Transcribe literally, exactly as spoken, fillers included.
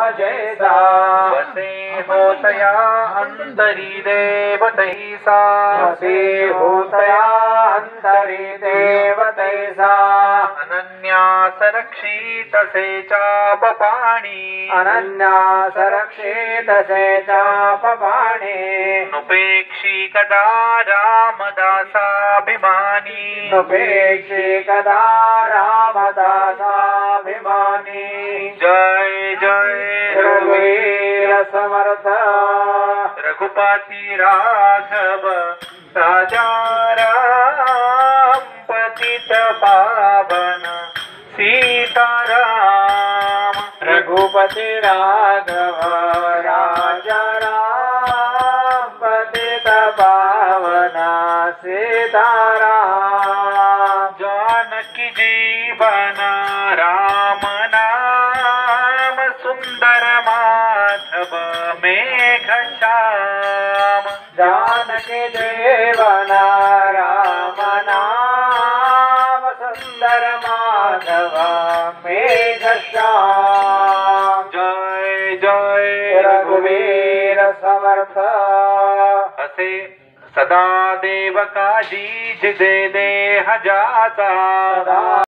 जैसा वसे होतया अंतरी देव तैसा वसे होतया अंतरी देव तैसा अनन्यास रक्षित से चाप पाणी अनन्यास रक्षित से चाप पाणी नुपेक्षी कदा रामदासाभिमानी नुपेक्षी कदा रामदासाभिमानी जय जय रघुवीर समर्थ रघुपति राघव राजा राम पतित पावन सीताराम रघुपति राघव राजा राम पतित पावना सीताराम जानकी जीवन राम नाम सुंदर माधव मेघ श्याम जानकी देवना राम नाम सुंदर माधव मेघ श्याम जय जय रघुवीर समर्थ असे सदा देव काजी जिदे देह जाचा सदा